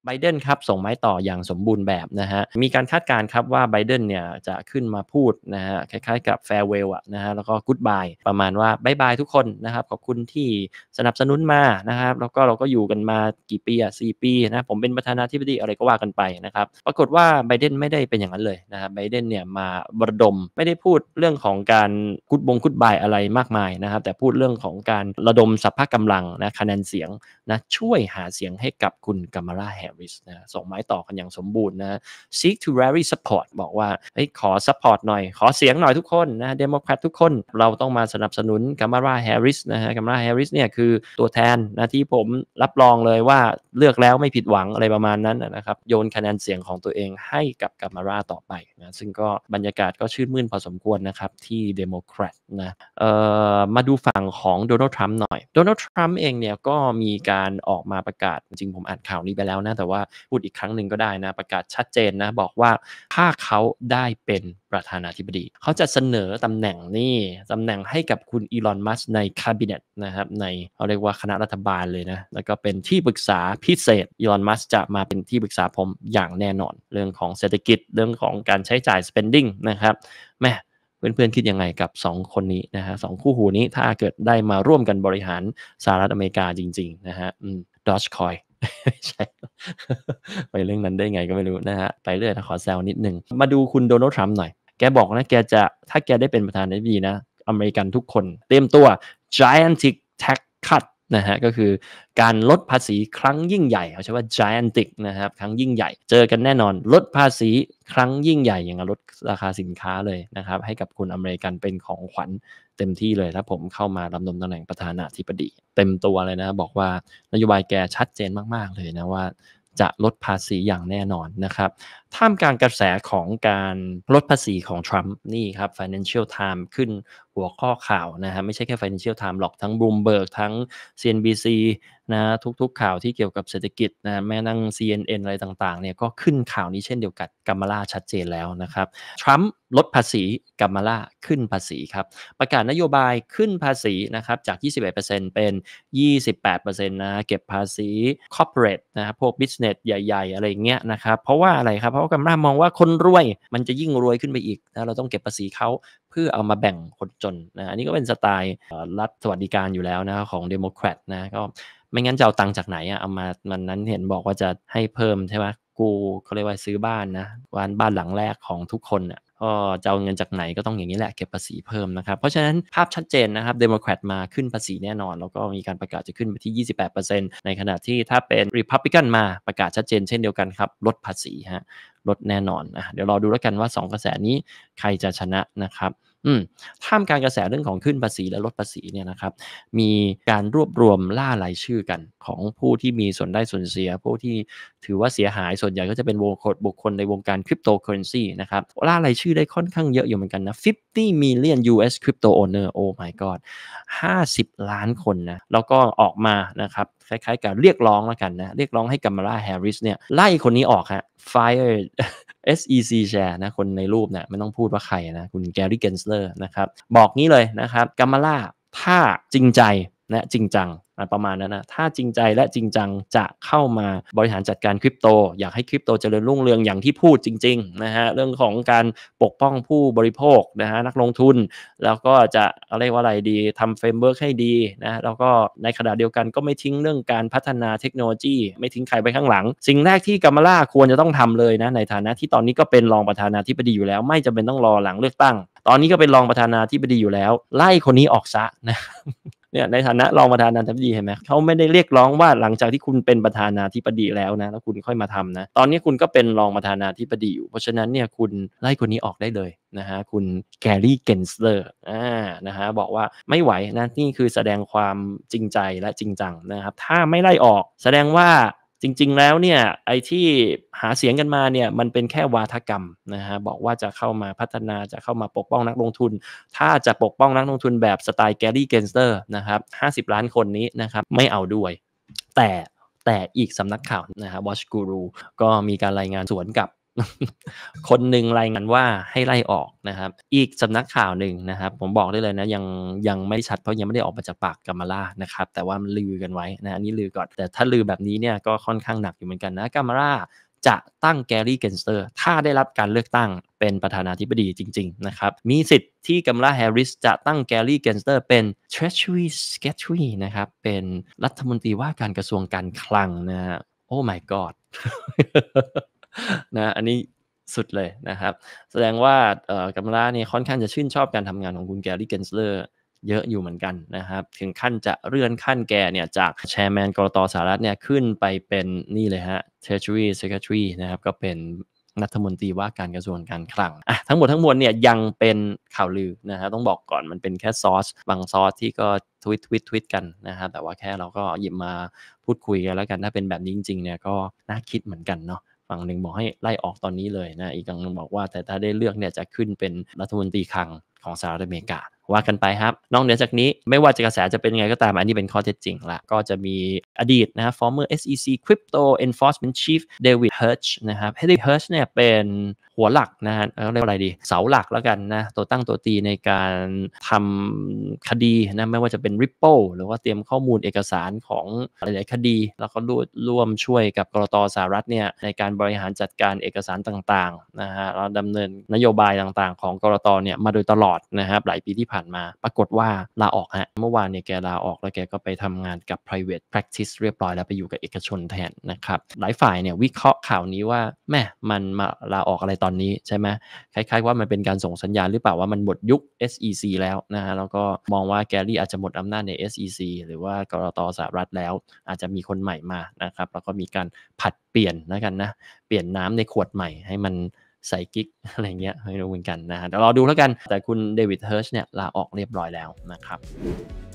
ไบเดนครับส่งไม้ต่ออย่างสมบูรณ์แบบนะฮะมีการคาดการณ์ครับว่าไบเดนเนี่ยจะขึ้นมาพูดนะฮะคล้ายๆกับแฟร์เวลนะฮะแล้วก็กู๊ดบายประมาณว่าบายบายทุกคนนะครับขอบคุณที่สนับสนุนมานะครับแล้วก็เราก็อยู่กันมากี่ปี4 ปีนะผมเป็นประธานาธิบดีอะไรก็ว่ากันไปนะครับปรากฏว่าไบเดนไม่ได้เป็นอย่างนั้นเลยนะครับไบเดนเนี่ยมาระดมไม่ได้พูดเรื่องของการกู๊ดบายอะไรมากมายนะครับแต่พูดเรื่องของการระดมสรรพกำลังนะคะแนนเสียงนะช่วยหาเสียงให้กับคุณกัม a ลาแฮร์ริสนะส่งไม้ต่อกันอย่างสมบูรณ์นะ seek to rally support บอกว่าขอ support หน่อยขอเสียงหน่อยทุกคนนะเดโมแครตทุกคนเราต้องมาสนับสนุนกัม a ลาแฮร์ริสนะฮะกัม a ลาแฮร์ริสเนี่ยคือตัวแทนนะที่ผมรับรองเลยว่าเลือกแล้วไม่ผิดหวังอะไรประมาณนั้นนะครับโยนคะแนนเสียงของตัวเองให้กับกัม a ลาต่อไปนะซึ่งก็บรรยากาศก็ชื่นมื่นพอสมควรนะครับที่เดโมแครตนะมาดูฝั่งของโดนัลด์ทรัมป์หน่อยโดนัลด์ทรัมป์เองเนี่ยก็มีการออกมาประกาศจริงๆผมอ่านข่าวนี้ไปแล้วนะแต่ว่าพูดอีกครั้งหนึ่งก็ได้นะประกาศชัดเจนนะบอกว่าถ้าเขาได้เป็นประธานาธิบดีเขาจะเสนอตำแหน่งให้กับคุณอีลอนมัสก์ในคาบิเนตนะครับในเขาเรียกว่าคณะรัฐบาลเลยนะแล้วก็เป็นที่ปรึกษาพิเศษอีลอนมัสก์จะมาเป็นที่ปรึกษาผมอย่างแน่นอนเรื่องของเศรษฐกิจเรื่องของการใช้จ่าย spending นะครับแม่เพื่อนๆคิดยังไงกับ2คนนี้นะฮะ2คู่หูนี้ถ้าเกิดได้มาร่วมกันบริหารสหรัฐอเมริกาจริงๆนะฮะDogecoin ไม่ใช่ไปเรื่องนั้นได้ไงก็ไม่รู้นะฮะไปเรื่อยนะขอแซวนิดนึงมาดูคุณโดนัลด์ทรัมป์หน่อยแกบอกนะแกจะถ้าแกได้เป็นประธานาธิบดีนะอเมริกันทุกคนเตรียมตัว gigantic tax cut นะฮะก็คือการลดภาษีครั้งยิ่งใหญ่เขาใช้ว่า gigantic นะครับครั้งยิ่งใหญ่เจอกันแน่นอนลดภาษีครั้งยิ่งใหญ่อย่างลดราคาสินค้าเลยนะครับให้กับคุณอเมริกันเป็นของขวัญเต็มที่เลยถ้าผมเข้ามาดำรงตำแหน่งประธานาธิบดีเต็มตัวเลยนะบอกว่านโยบายแกชัดเจนมากๆเลยนะว่าจะลดภาษีอย่างแน่นอนนะครับท่ามกลางกระแสของการลดภาษีของทรัมป์นี่ครับ Financial Times ขึ้นหัวข้อข่าวนะฮะไม่ใช่แค่ Financial Times หรอกทั้ง Bloomberg ทั้ง CNBC นะทุกๆข่าวที่เกี่ยวกับเศรษฐกิจนะแม้นั่ง CNN อะไรต่างๆเนี่ยก็ขึ้นข่าวนี้เช่นเดียวกันกัมมาลาชัดเจนแล้วนะครับทรัมป์ลดภาษีกัมมาลาขึ้นภาษีครับประกาศนโยบายขึ้นภาษีนะครับจาก 21% เป็น 28% นะเก็บภาษี corporate นะครับพวก business ใหญ่ๆอะไรอย่างเงี้ยนะครับเพราะว่าอะไรครับเพราะว่ากัมมาลามองว่าคนรวยมันจะยิ่งรวยขึ้นไปอีกนะเราต้องเก็บภาษีเขาเพื่อเอามาแบ่งคนจนนะอันนี้ก็เป็นสไตล์รัฐสวัสดิการอยู่แล้วนะของเดโมแครตนะก็ไม่งั้นจะเอาตังค์จากไหนเอามามันนั้นเห็นบอกว่าจะให้เพิ่มใช่ไหมกูเขาเรียกว่าซื้อบ้านนะบ้านหลังแรกของทุกคนน่ะก็จะเอาเงินจากไหนก็ต้องอย่างนี้แหละเก็บภาษีเพิ่มนะครับเพราะฉะนั้นภาพชัดเจนนะครับเดโมแครตมาขึ้นภาษีแน่นอนแล้วก็มีการประกาศจะขึ้นไปที่ 28% ในขณะที่ถ้าเป็น Republican มาประกาศชัดเจนเช่นเดียวกันครับลดภาษีฮะลดแน่นอนเดี๋ยวรอดูแล้วกันว่า2กระแสนี้ใครจะชนะนะครับท่ามกลางกระแสเรื่องของขึ้นภาษีและลดภาษีเนี่ยนะครับมีการรวบรวมล่ารายชื่อกันของผู้ที่มีส่วนได้ส่วนเสียผู้ที่ถือว่าเสียหายส่วนใหญ่ก็จะเป็นบุคคลในวงการคริปโตเคอเรนซีนะครับล่ารายชื่อได้ค่อนข้างเยอะอยู่เหมือนกันนะ50 million US crypto owner oh my god 50 ล้านคนนะแล้วก็ออกมานะครับคล้ายๆกับเรียกร้องแล้วกันนะเรียกร้องให้กัมมาลาแฮร์ริสเนี่ยไล่คนนี้ออกฮะ fire SEC Chair นะคนในรูปเนี่ยไม่ต้องพูดว่าใครนะคุณแกรี่เกนสเลอร์นะครับบอกงี้เลยนะครับกัมมาลาถ้าจริงใจและจริงจังประมาณนั้นนะถ้าจริงใจและจริงจังจะเข้ามาบริหารจัดการคริปโตอยากให้คริปโตเจริญรุ่งเรืองอย่างที่พูดจริงๆนะฮะเรื่องของการปกป้องผู้บริโภคนะฮะนักลงทุนแล้วก็จะเรียกว่าอะไรดีทำเฟรมเวิร์กให้ดีนะแล้วก็ในขณะเดียวกันก็ไม่ทิ้งเรื่องการพัฒนาเทคโนโลยีไม่ทิ้งใครไปข้างหลังสิ่งแรกที่กัมมาลาควรจะต้องทำเลยนะในฐานะที่ตอนนี้ก็เป็นรองประธานาธิบดีอยู่แล้วไม่จำเป็นต้องรอหลังเลือกตั้งตอนนี้ก็เป็นรองประธานาธิบดีอยู่แล้วไล่คนนี้ออกซะนะเนี่ยในฐานะรองประธานาธิบดีเห็นไหมเขาไม่ได้เรียกร้องว่าหลังจากที่คุณเป็นประธานาธิบดีแล้วนะแล้วคุณค่อยมาทำนะตอนนี้คุณก็เป็นรองประธานาธิบดีอยู่เพราะฉะนั้นเนี่ยคุณไล่คนนี้ออกได้เลยนะฮะคุณแกรี่เกนสเลอร์นะฮะบอกว่าไม่ไหวนะนี่คือแสดงความจริงใจและจริงจังนะครับถ้าไม่ไล่ออกแสดงว่าจริงๆแล้วเนี่ยไอ้ที่หาเสียงกันมาเนี่ยมันเป็นแค่วาทกรรมนะฮะบอกว่าจะเข้ามาพัฒนาจะเข้ามาปกป้องนักลงทุนถ้าจะปกป้องนักลงทุนแบบสไตล์แกรี่เกนสเลอร์นะครับ50 ล้านคนนี้นะครับไม่เอาด้วยแต่อีกสำนักข่าวนะฮะ Watch Guru ก็มีการรายงานสวนกับคนหนึ่งรายงานว่าให้ไล่ออกนะครับอีกสำนักข่าวหนึ่งนะครับผมบอกได้เลยนะยังไม่ชัดเพราะยังไม่ได้ออกมาจากปากกามาล่านะครับแต่ว่ามันลือกันไว้นะอันนี้ลือก่อนแต่ถ้าลือแบบนี้เนี่ยก็ค่อนข้างหนักอยู่เหมือนกันนะกามาล่าจะตั้งแกรี่เกนสเตอร์ถ้าได้รับการเลือกตั้งเป็นประธานาธิบดีจริงๆนะครับมีสิทธิ์ที่กามาล่าแฮร์ริสจะตั้งแกรี่เกนสเตอร์เป็น Treasury Secretary นะครับเป็นรัฐมนตรีว่าการกระทรวงการคลังนะฮะโอ้ my god นะอันนี้สุดเลยนะครับแสดงว่ากัมลาเนี่ยค่อนข้างจะชื่นชอบการทำงานของคุณแกรี่เกนสเลอร์เยอะอยู่เหมือนกันนะครับถึงขั้นจะเลื่อนขั้นแกเนี่ยจากแชร์แมนกรตสหรัฐเนี่ยขึ้นไปเป็นนี่เลยฮะ Treasury Secretary นะครับก็เป็นรัฐมนตรีว่าการกระทรวงการคลังทั้งหมดทั้งมวลเนี่ยยังเป็นข่าวลือนะฮะต้องบอกก่อนมันเป็นแค่ซอสบางซอสที่ก็ทวิตกันนะครับแต่ว่าแค่เราก็หยิบมาพูดคุยกันแล้วกันถ้าเป็นแบบนี้จริงๆเนี่ยก็น่าคิดเหมือนกันเนาะ ฝั่งหนึ่งบอกให้ไล่ออกตอนนี้เลยนะอีกฝั่งหนึ่งบอกว่าแต่ถ้าได้เลือกเนี่ยจะขึ้นเป็นรัฐมนตรีคลังของสหรัฐอเมริกาว่ากันไปครับนอกเหนือจากนี้ไม่ว่าจะกระแสจะเป็นยังไงก็ตามอันนี้เป็นข้อเท็จจริงละก็จะมีอดีตนะครับ former SEC Crypto Enforcement Chief David Hersh นะครับ David Hersh เนี่ยเป็นหัวหลักนะฮะเรียกว่าอะไรดีเสาหลักแล้วกันนะตัวตั้งตัวตีในการทำคดีนะไม่ว่าจะเป็น Ripple หรือว่าเตรียมข้อมูลเอกสารของหลายๆคดีแล้วก็ร่วมช่วยกับกรตสหรัฐเนี่ยในการบริหารจัดการเอกสารต่างๆนะฮะแล้วดำเนินนโยบายต่างๆของกรตเนี่ยมาโดยตลอดนะครับหลายปีที่ผ่านมาปรากฏว่าลาออกฮะเมื่อวานเนี่ยแกลาออกแล้วแกก็ไปทำงานกับ private practice เรียบร้อยแล้วไปอยู่กับเอกชนแทนนะครับหลายฝ่ายเนี่ยวิเคราะห์ข่าวนี้ว่าแม่มันมาลาออกอะไรตอนนี้ใช่ไหมคล้ายๆว่ามันเป็นการส่งสัญญาณหรือเปล่าว่ามันหมดยุค SEC แล้วนะฮะแล้วก็มองว่าแกรี่อาจจะหมดอำนาจใน SEC หรือว่ากรตสหรัฐแล้วอาจจะมีคนใหม่มานะครับแล้วก็มีการผัดเปลี่ยนแล้วกันนะเปลี่ยนน้ำในขวดใหม่ให้มันใส่กิ๊กอะไรเงี้ยไม่รู้เหมือนกันนะฮะเดี๋ยวรอดูแล้วกันแต่คุณเดวิดเฮิร์ชเนี่ยลาออกเรียบร้อยแล้วนะครับ